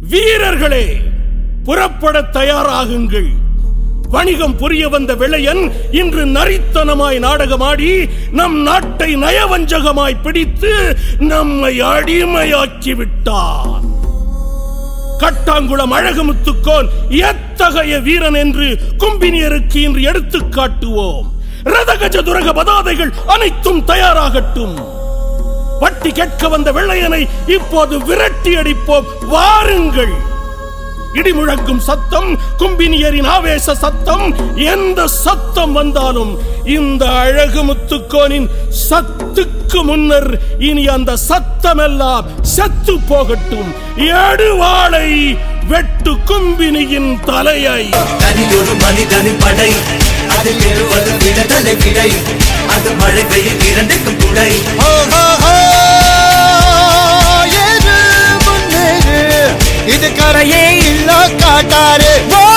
வீரர்களே, புறப்பட தயாராகுங்கள். வணிகம் புரிய வந்த வெள்ளையன் இன்று நரித்தனமாய் நாடகமாடி நம் நாட்டை நயவஞ்சகமாய் பிடித்து நம்மை அடிமையாக்கி விட்டான். கட்டாங்குளம் அழகுமுத்துக்கோன் எத்தகைய வீரன் என்று கும்பினியருக்கு இன்று எடுத்துக் காட்டுவோம். ரதகஜ துரக பதாதைகள் அனைத்தும் தயாராகட்டும். வட்டி கேட்க வந்த வெள்ளையனை இப்போது விரட்டி அடிப்போம், வாருங்கள். இடி முழங்கும் சத்தம், கும்பினியரின் ஆவேச சத்தம், எந்த சத்தம் வந்தாலும் இந்த அழகுமுத்துக்கோனின் சத்துக்கு முன்னர் இனி அந்த சத்தமெல்லாம் செத்து போகட்டும். எடுவாளை வெட்டு கும்பினியின் தலையை. தனியொரு மனிதனின் படை, அது பெறுவது விடுதலை விடை, அது மழை பெய்யும் இரண்டுக்கும் துணை. இது கரையே இல்ல காட்டாரு.